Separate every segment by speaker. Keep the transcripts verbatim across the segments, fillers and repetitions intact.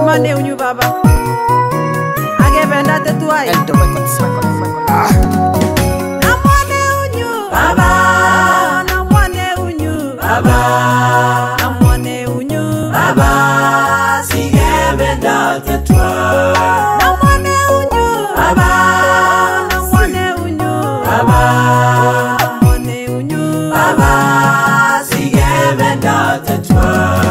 Speaker 1: Namane unyu baba. Age benda tetuai.
Speaker 2: El doble con saco.
Speaker 1: Namane unyu baba. Namane unyu baba. Namane unyu baba. Sige benda tetuai. Namane unyu baba. Namane unyu baba. Namane unyu baba. Sige benda tetuai.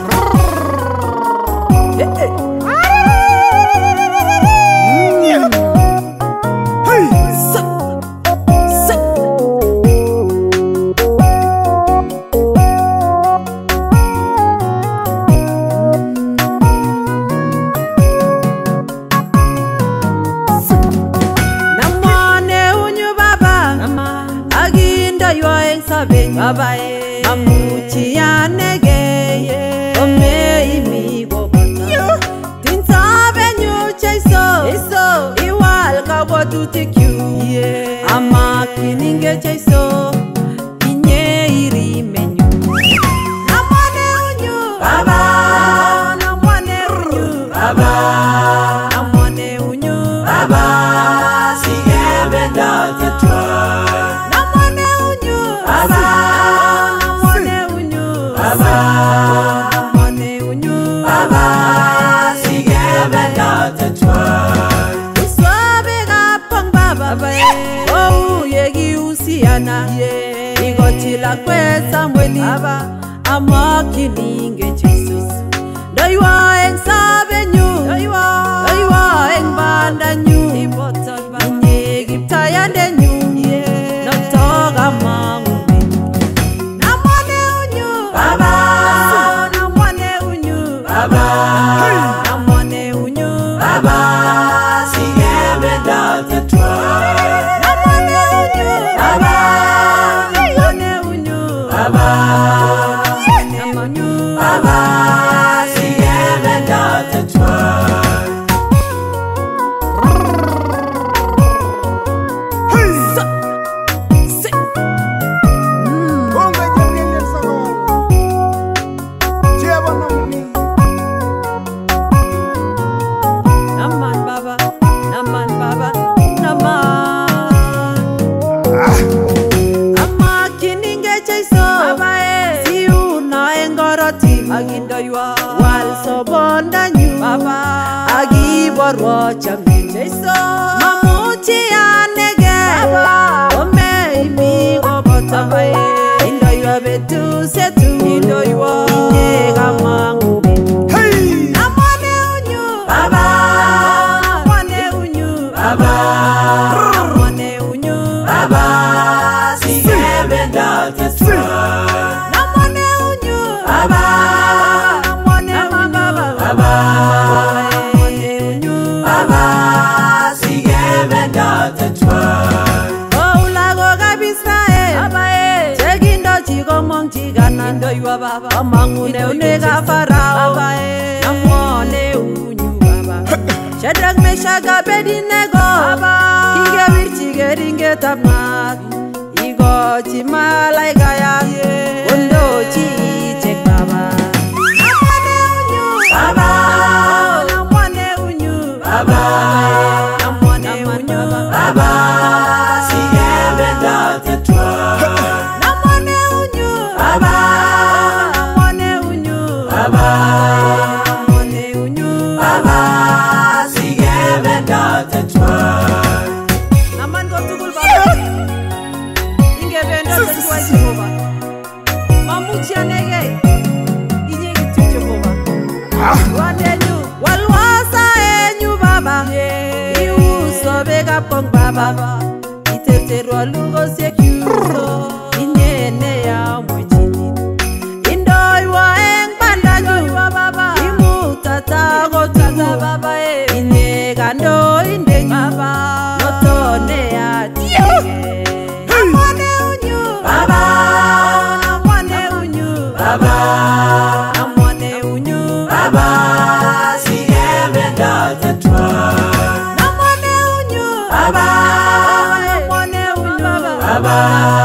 Speaker 1: Baba e amuchi yanege ome imi bobata tinta benyu chaiso eso iwal ka botu tikyu ama kininge chaiso inye iri menyu namane unyu baba namane unyu baba namane unyu baba sige benda tetwa namane unyu baba Namane unyu baba sige benda tetwa uswabe gapang baba oh yegi usiana igotila kwesa mweni baba amakininge Jesus daiwa ensabe nyu daiwa daiwa enbanda nyu ibota banye giptayande nyu naktoga mangu namane unyu baba Baba, namane unyu baba, sige benda tetwa. Namane unyu baba, namane unyu baba, namane unyu baba, sige benda tetwa. Wal sobonda nyu baba agi borwo chambe Jesus mamuchi anege baba ome imi gobota bae indoywa betu setu indoywa inega mangu hey namane unyu baba namane unyu baba namane unyu baba sige benda tetwa namane unyu baba Baba, Baba, sige benda tetwa. Oh, lago kabisa eh, Baba eh. Chegindo chigo mong chigana ndo ywa Baba. Amangune unega farao Baba eh. Namone unyu Baba. Shadrach Meshach Abednego Baba. Kinge virchige ringe tapna. Igo chimalaika ya. Ondo chi chek Baba. Baba, namane unyu baba, namane unyu baba, sige benda tetwa. Namane unyu baba, namane unyu baba, namane unyu baba, sige benda tetwa. Naman go tugul baba, inge benda tetwa Jehova. Mamuchi anege, inye gitu Jehova. Wanenyu walwasa enyu baba iu sobega pong baba iteterwa lugo sekyuso inene ya mwijini indoywa eng bandanyu baba imutata gotata baba inega ndo indenyu baba notone ya tiye namane unyu baba namane unyu baba namane unyu baba sige benda tetwa namane unyu baba namane unyu baba